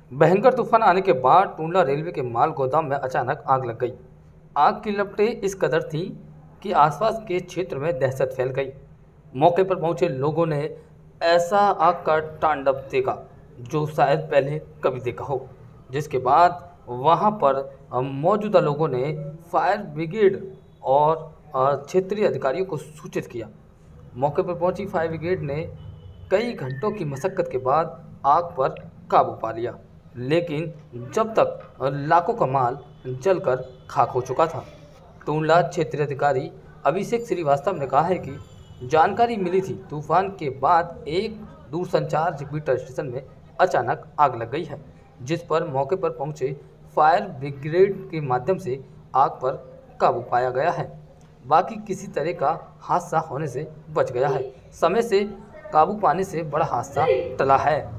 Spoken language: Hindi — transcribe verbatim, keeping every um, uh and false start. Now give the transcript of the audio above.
भयंकर तूफान आने के बाद टूंडला रेलवे के माल गोदाम में अचानक आग लग गई। आग की लपटें इस कदर थीं कि आसपास के क्षेत्र में दहशत फैल गई। मौके पर पहुंचे लोगों ने ऐसा आग का तांडव देखा जो शायद पहले कभी देखा हो। जिसके बाद वहां पर मौजूदा लोगों ने फायर ब्रिगेड और अ, क्षेत्रीय अधिकारियों को सूचित किया। मौके पर पहुंची फायर ब्रिगेड ने कई घंटों की मशक्कत के बाद आग पर काबू पा लिया, लेकिन जब तक लाखों का माल जलकर खाक हो चुका था। टूंडला क्षेत्रीय अधिकारी अभिषेक श्रीवास्तव ने कहा है कि जानकारी मिली थी तूफान के बाद एक दूरसंचार रिपीटर स्टेशन में अचानक आग लग गई है, जिस पर मौके पर पहुंचे फायर ब्रिगेड के माध्यम से आग पर काबू पाया गया है। बाकी किसी तरह का हादसा होने से बच गया है। समय से काबू पाने से बड़ा हादसा टला है।